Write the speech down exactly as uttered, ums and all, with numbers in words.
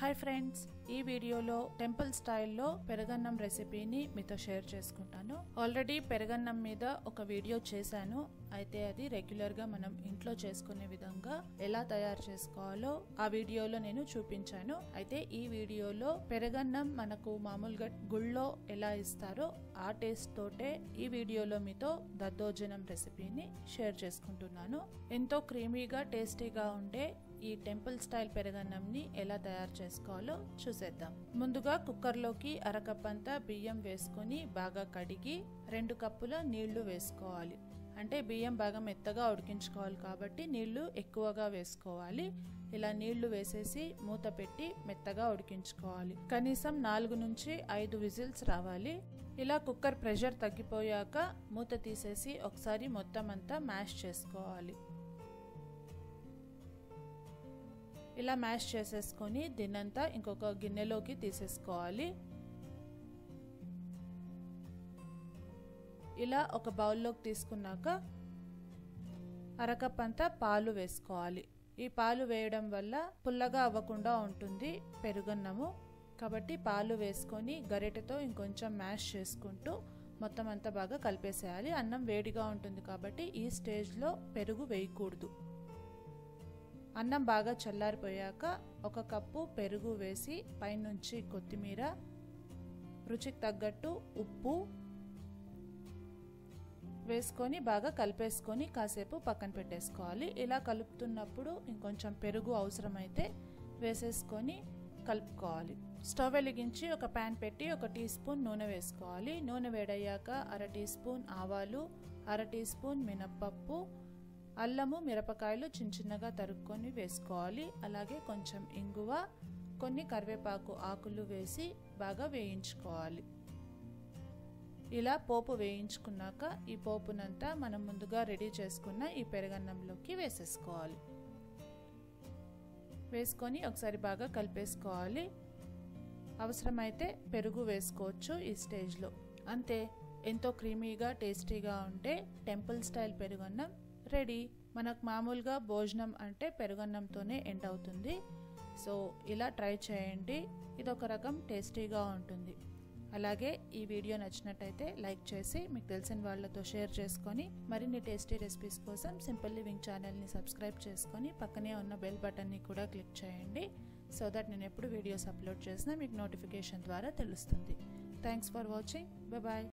Hi friends, ఈ వీడియోలో temple స్టైల్లో పెరుగన్నం రెసిపీని మీతో షేర్ చేసుకుంటాను. ఆల్రెడీ పెరుగన్నం మీద ఒక వీడియో చేశాను. అయితే అది రెగ్యులర్ గా మనం ఇంట్లో చేసుకునే విధంగా ఎలా తయారు చేసుకోవాలో ఆ వీడియోలో నేను చూపించాను. అయితే ఈ వీడియోలో పెరుగన్నం మనకు మామూలుగా గుళ్ళో ఎలా ఇస్తారో ఆ టేస్ట్ తోటే ఈ వీడియోలో మీతో దద్దోజనం రెసిపీని షేర్ చేసుకుంటున్నాను. ఎంతో క్రీమీగా టేస్టీగా ఉండే ఈ టెంపుల్ స్టైల్ పెరుగన్నంని ఎలా తయారు చేసుకోవాలో చూసేద్దాం. ముందుగా కుక్కర్లోకి అరకప్ అంతా బియ్యం వేసుకొని బాగా కడిగి రెండు కప్పుల నీళ్లు వేసుకోవాలి. అంటే బియ్యం బాగా మెత్తగా ఉడికించుకోవాలి కాబట్టి నీళ్లు ఎక్కువగా వేసుకోవాలి. ఇలా నీళ్లు వేసేసి మూత పెట్టి మెత్తగా ఉడికించుకోవాలి. కనీసం నాలుగు నుంచి ఐదు విజిల్స్ రావాలి. ఇలా కుక్కర్ ప్రెషర్ తగ్గిపోయాక మూత తీసేసి ఒకసారి మొత్తం అంతా మ్యాష్ చేసుకోవాలి. ఇలా మ్యాష్ చేసేసుకొని దీన్నంతా ఇంకొక గిన్నెలోకి తీసేసుకోవాలి. ఇలా ఒక బౌల్లోకి తీసుకున్నాక అరకప్ అంతా పాలు వేసుకోవాలి. ఈ పాలు వేయడం వల్ల పుల్లగా అవ్వకుండా ఉంటుంది పెరుగన్నము. కాబట్టి పాలు వేసుకొని గరిటెతో ఇంకొంచెం మ్యాష్ చేసుకుంటూ మొత్తం అంతా బాగా కలిపేసేయాలి. అన్నం వేడిగా ఉంటుంది కాబట్టి ఈ స్టేజ్లో పెరుగు వేయకూడదు. అన్నం బాగా చల్లారిపోయాక ఒక కప్పు పెరుగు వేసి పైనుంచి కొత్తిమీర, రుచికి తగ్గట్టు ఉప్పు వేసుకొని బాగా కలిపేసుకొని కాసేపు పక్కన పెట్టేసుకోవాలి. ఇలా కలుపుతున్నప్పుడు ఇంకొంచెం పెరుగు అవసరమైతే వేసేసుకొని కలుపుకోవాలి. స్టవ్ వెలిగించి ఒక ప్యాన్ పెట్టి ఒక టీ స్పూన్ నూనె వేసుకోవాలి. నూనె వేడయ్యాక అర టీ స్పూన్ ఆవాలు, అర టీ స్పూన్ మినప్పప్పు, అల్లము, మిరపకాయలు చిన్న చిన్నగా తరుక్కొని వేసుకోవాలి. అలాగే కొంచెం ఇంగువ, కొన్ని కరివేపాకు ఆకులు వేసి బాగా వేయించుకోవాలి. ఇలా పోపు వేయించుకున్నాక ఈ పోపునంతా మనం ముందుగా రెడీ చేసుకున్న ఈ పెరుగన్నంలోకి వేసేసుకోవాలి. వేసుకొని ఒకసారి బాగా కలిపేసుకోవాలి. అవసరమైతే పెరుగు వేసుకోవచ్చు ఈ స్టేజ్లో. అంతే, ఎంతో క్రీమీగా టేస్టీగా ఉంటే టెంపుల్ స్టైల్ పెరుగన్నం రెడీ. మనకు మామూలుగా భోజనం అంటే పెరుగన్నంతోనే ఎండ్ అవుతుంది. సో ఇలా ట్రై చేయండి, ఇదొక రకం టేస్టీగా ఉంటుంది. అలాగే ఈ వీడియో నచ్చినట్టయితే లైక్ చేసి మీకు తెలిసిన వాళ్ళతో షేర్ చేసుకొని మరిన్ని టేస్టీ రెసిపీస్ కోసం సింపుల్ లివింగ్ ఛానల్ని సబ్స్క్రైబ్ చేసుకొని పక్కనే ఉన్న బెల్ బటన్ని కూడా క్లిక్ చేయండి. సో దట్ నేను ఎప్పుడు వీడియోస్ అప్లోడ్ చేసినా మీకు నోటిఫికేషన్ ద్వారా తెలుస్తుంది. Thanks for watching. Bye bye.